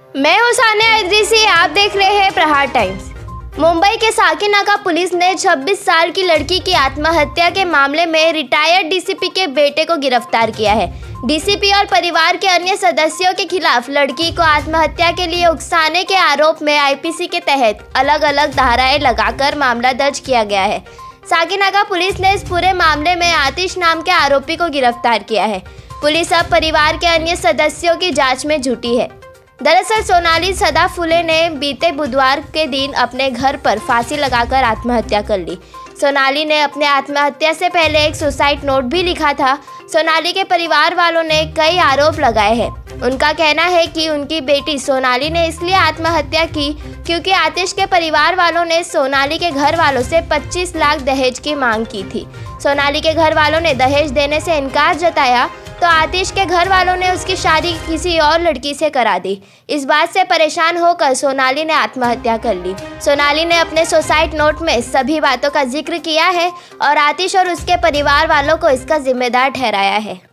मैं हूं सानिया इदरीसी, आप देख रहे हैं प्रहार टाइम्स। मुंबई के साकिनाका पुलिस ने 26 साल की लड़की की आत्महत्या के मामले में रिटायर्ड डीसीपी के बेटे को गिरफ्तार किया है। डीसीपी और परिवार के अन्य सदस्यों के खिलाफ लड़की को आत्महत्या के लिए उकसाने के आरोप में आईपीसी के तहत अलग अलग धाराएं लगाकर मामला दर्ज किया गया है। साकिनाका पुलिस ने इस पूरे मामले में आतिश नाम के आरोपी को गिरफ्तार किया है। पुलिस अब परिवार के अन्य सदस्यों की जांच में जुटी है। दरअसल सोनाली सदाफुले ने बीते बुधवार के दिन अपने घर पर फांसी लगाकर आत्महत्या कर ली। सोनाली ने अपने आत्महत्या से पहले एक सुसाइड नोट भी लिखा था। सोनाली के परिवार वालों ने कई आरोप लगाए हैं। उनका कहना है कि उनकी बेटी सोनाली ने इसलिए आत्महत्या की क्योंकि आतिश के परिवार वालों ने सोनाली के घर वालों से 25 लाख दहेज की मांग की थी। सोनाली के घर वालों ने दहेज देने से इनकार जताया तो आतिश के घर वालों ने उसकी शादी किसी और लड़की से करा दी। इस बात से परेशान होकर सोनाली ने आत्महत्या कर ली। सोनाली ने अपने सुसाइड नोट में सभी बातों का जिक्र किया है और आतिश और उसके परिवार वालों को इसका जिम्मेदार ठहराया है।